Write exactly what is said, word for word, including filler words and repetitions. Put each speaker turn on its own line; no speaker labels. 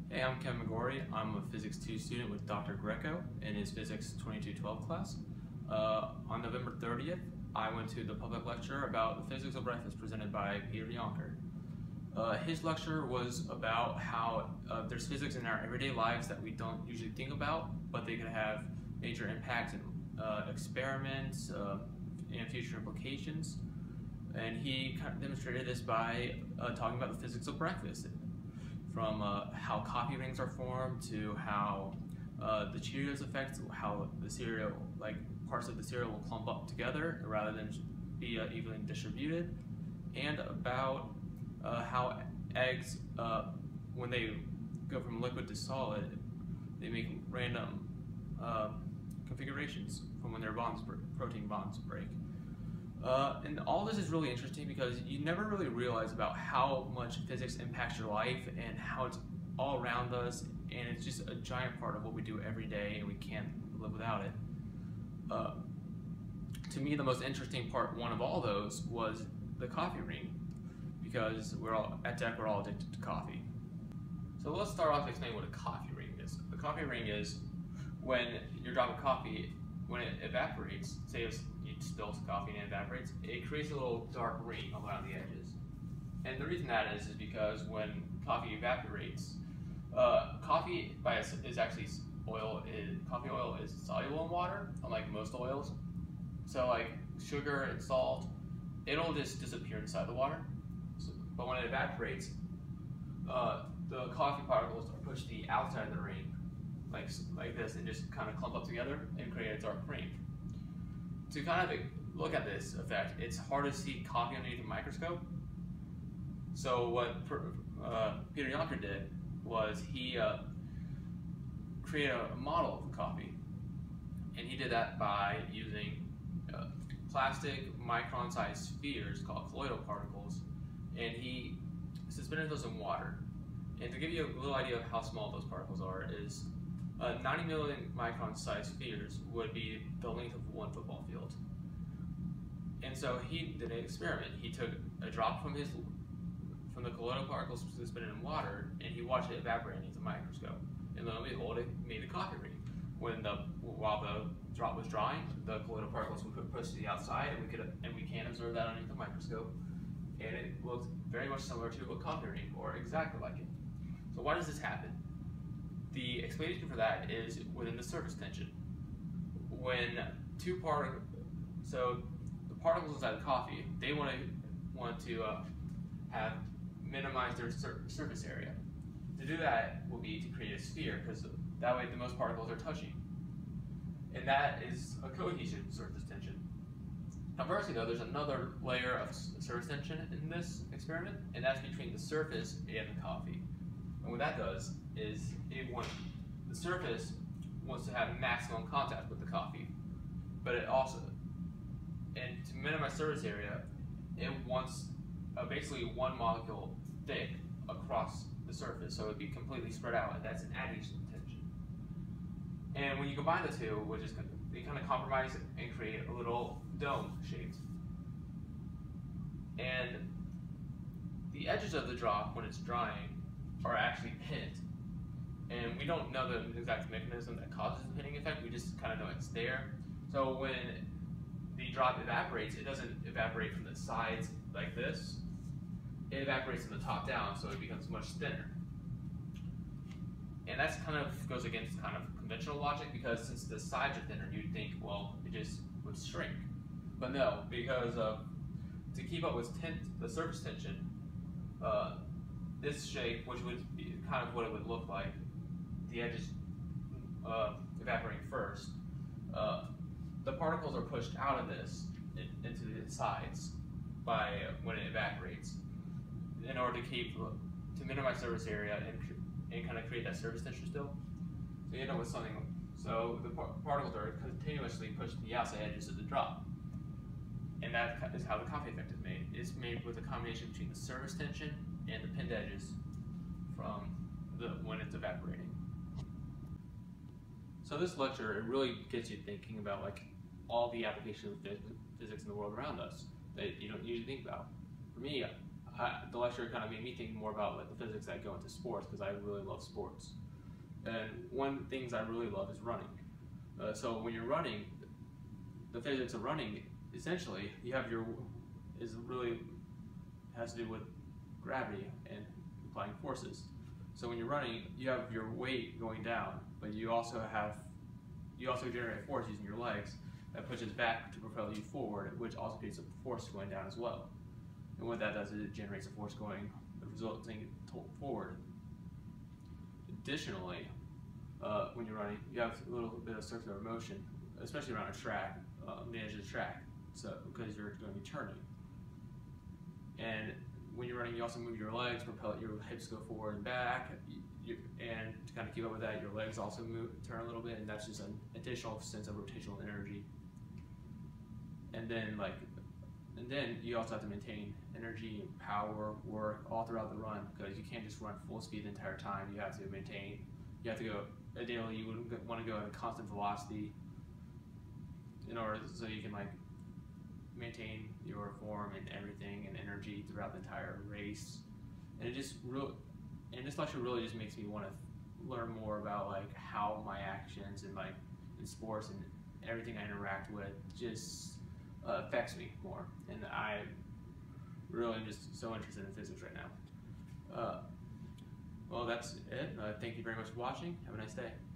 Hey, I'm Kevin McGorry. I'm a Physics two student with Doctor Greco in his Physics twenty-two twelve class. Uh, on November thirtieth, I went to the public lecture about the physics of breakfast presented by Peter Yonker. Uh, his lecture was about how uh, there's physics in our everyday lives that we don't usually think about, but they can have major impacts in uh, experiments uh, and future implications. And he kind of demonstrated this by uh, talking about the physics of breakfast. From uh, how coffee rings are formed to how uh, the Cheerios affect how the cereal, like parts of the cereal will clump up together rather than be uh, evenly distributed, and about uh, how eggs, uh, when they go from liquid to solid, they make random uh, configurations from when their bonds, protein bonds break. Uh, and all this is really interesting because you never really realize about how much physics impacts your life and how it's all around us, and it's just a giant part of what we do every day and we can't live without it. Uh, to me, the most interesting part, one of all those, was the coffee ring, because we're all, at Deck, we're all addicted to coffee. So let's start off explaining what a coffee ring is. The coffee ring is when your drop of coffee, when it evaporates, say it's, you spill some coffee and it evaporates, it creates a little dark ring around the edges. And the reason that is is because when coffee evaporates, uh, coffee by its, is actually oil. Is, coffee oil is soluble in water, unlike most oils. So like sugar and salt, it'll just disappear inside the water. So, but when it evaporates, uh, the coffee particles are pushed to the outside of the ring, like like this, and just kind of clump up together and create a dark ring. To kind of look at this effect, it's hard to see coffee underneath a microscope. So what uh, Peter Yonker did was he uh, created a model of the coffee, and he did that by using uh, plastic micron-sized spheres called colloidal particles, and he suspended those in water. And to give you a little idea of how small those particles are is Uh, ninety million micron sized spheres would be the length of one football field. And so he did an experiment. He took a drop from his from the colloidal particles suspended in water, and he watched it evaporate underneath the microscope. And lo and behold, it made a coffee ring. When the while the drop was drying, the colloidal particles would push to the outside, and we could and we can observe that underneath the microscope. And it looked very much similar to a coffee ring, or exactly like it. So why does this happen? The explanation for that is within the surface tension. When two particles, so the particles inside the coffee, they want to want to uh, have minimize their sur surface area. To do that will be to create a sphere, because that way the most particles are touching, and that is a cohesion surface tension. Conversely, though, there's another layer of surface tension in this experiment, and that's between the surface and the coffee. And what that does is it wants, the surface wants to have maximum contact with the coffee, but it also, and to minimize surface area, it wants uh, basically one molecule thick across the surface, so it would be completely spread out, and that's an adhesion tension. And when you combine the two, which is they kind of compromise and create a little dome shaped. And the edges of the drop, when it's drying, are actually pinned. And we don't know the exact mechanism that causes the pinning effect, we just kind of know it's there. So when the drop evaporates, it doesn't evaporate from the sides like this, it evaporates from the top down, so it becomes much thinner. And that kind of goes against kind of conventional logic, because since the sides are thinner, you'd think, well, it just would shrink. But no, because uh, to keep up with ten the surface tension, uh, this shape, which would be kind of what it would look like, the edges uh, evaporating first, uh, the particles are pushed out of this in, into the sides by uh, when it evaporates, in order to keep to minimize surface area and, and kind of create that surface tension still. So you end up with something. So the par particles are continuously pushed to the outside edges of the drop, and that is how the coffee effect is made. It's made with a combination between the surface tension and the pinned edges from the when it's evaporating. So this lecture, it really gets you thinking about like all the applications of physics in the world around us that you don't usually think about. For me, I, the lecture kind of made me think more about like the physics that go into sports, because I really love sports. And one of the things I really love is running. Uh, so when you're running, the physics of running, essentially, you have your, is really, has to do with gravity and applying forces. So when you're running, you have your weight going down, but you also have, you also generate force using your legs that pushes back to propel you forward, which also creates a force going down as well. And what that does is it generates a force going, resulting forward. Additionally, uh, when you're running, you have a little bit of circular motion, especially around a track, uh, on the edge of the track, so because you're going to be turning. And when you're running, you also move your legs, propel your hips go forward and back, you, you, and to kind of keep up with that, your legs also move, turn a little bit, and that's just an additional sense of rotational energy. And then, like, and then you also have to maintain energy and power, work all throughout the run, because you can't just run full speed the entire time. You have to maintain. You have to go. Ideally, you would want to go at a constant velocity in order so you can like maintain your form and everything and energy throughout the entire race. And it just real, and this lecture really just makes me want to learn more about like how my actions and like in sports and everything I interact with just uh, affects me more. And I really am just so interested in physics right now. Uh, well, that's it. Uh, thank you very much for watching. Have a nice day.